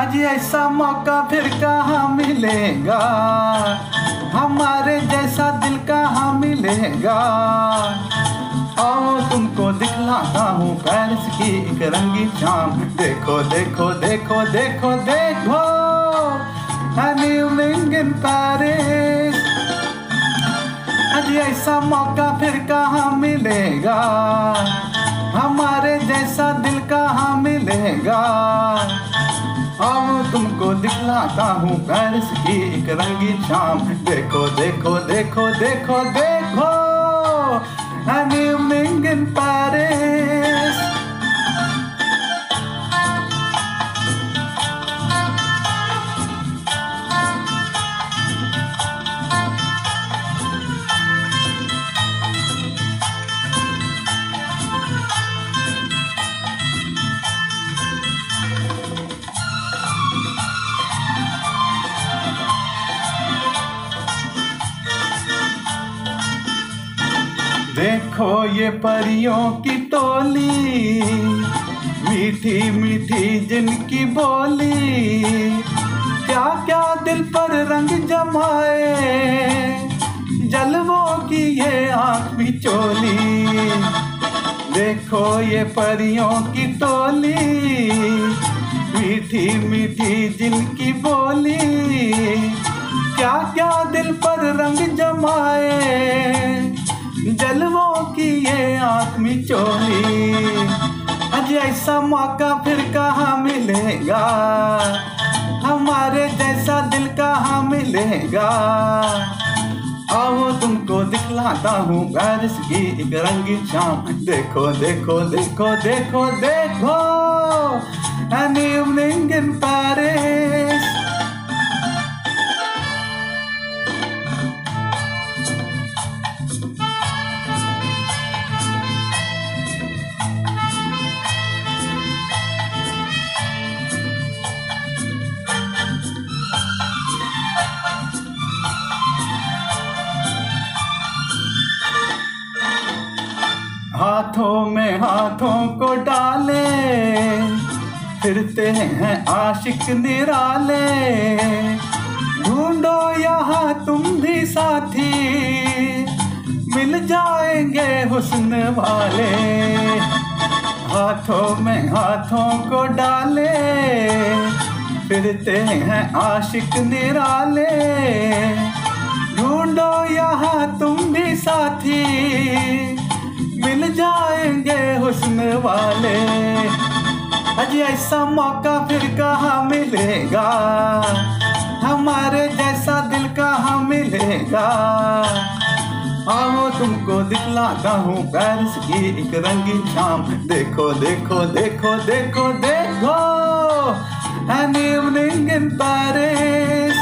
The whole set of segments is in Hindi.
अजी ऐसा मौका फिर कहाँ मिलेगा, हमारे जैसा दिल कहाँ मिलेगा। आओ तुमको दिखलाता हूँ पेरिस की एक रंगीन शाम। देखो देखो देखो देखो देखो, an evening in Paris। अजी ऐसा मौका फिर कहाँ मिलेगा, हमारे जैसा दिल कहाँ मिलेगा। आओ तुमको दिखलाता हूँ पेरिस की एक रंगीन शाम। देखो देखो देखो देखो देखो, an evening in Paris। देखो ये परियों की टोली, मीठी मीठी जिनकी बोली, क्या क्या दिल पर रंग जमाए, जलवों की ये आँख बिचोली। देखो ये परियों की टोली, मीठी मीठी जिनकी बोली, क्या क्या दिल पर रंग जमाए, जलवों की ये आँख मिचोली। अजी ऐसा मौका फिर कहाँ मिलेगा, हमारे जैसा दिल कहाँ मिलेगा। आओ तुमको दिखलाता हूँ पेरिस की एक रंगीन शाम। देखो देखो देखो देखो देखो, an evening in Paris। हाथों में हाथों को डाले, फिरते हैं आशिक निराले। ढूंढो यहाँ तुम भी साथी, मिल जाएंगे हुस्न वाले। हाथों में हाथों को डाले, फिरते हैं आशिक निराले। ढूंढो यहाँ तुम भी साथी, मिल जाएंगे हुस्न वाले। अजी ऐसा मौका फिर कहाँ मिलेगा, हमारे जैसा दिल कहाँ मिलेगा। आओ तुमको दिखलाता हूँ पेरिस की एक रंगीन शाम। देखो देखो देखो देखो देखो, an evening in Paris।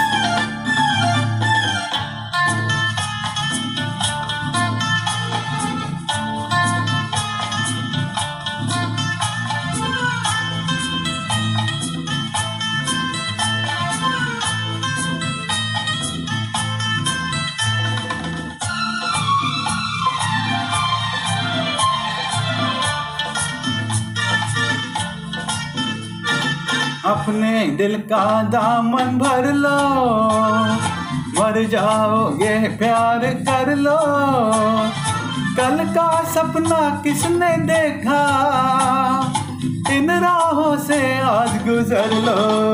अपने दिल का दामन भर लो, मर जाओगे प्यार कर लो। कल का सपना किसने देखा, इन राहों से आज गुजर लो।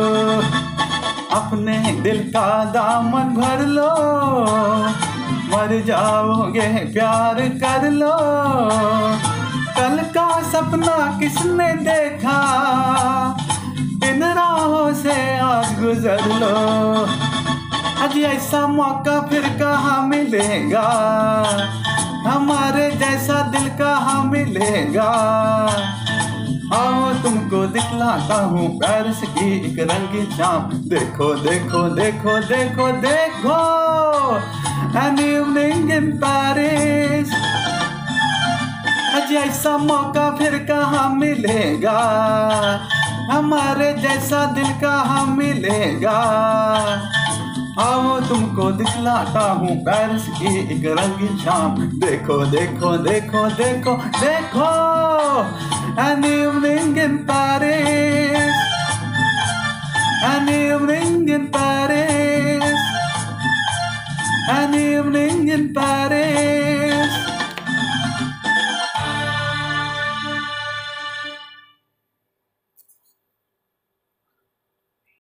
अपने दिल का दामन भर लो, मर जाओगे प्यार कर लो। कल का सपना किसने देखा, इन राहों से आज गुजर लो। अजी ऐसा मौका फिर कहाँ मिलेगा, हमारे जैसा दिल कहाँ मिलेगा। आओ तुमको दिखलाता हूँ पेरिस की एक रंगीन शाम। देखो देखो देखो देखो देखो, an evening in Paris। अजी ऐसा मौका फिर कहाँ मिलेगा, हमारे जैसा दिल कहाँ मिलेगा। आओ तुमको दिखलाता हूँ पेरिस की एक रंगीन शाम। देखो देखो देखो देखो देखो, an evening in Paris। evening in Paris, an evening in Paris.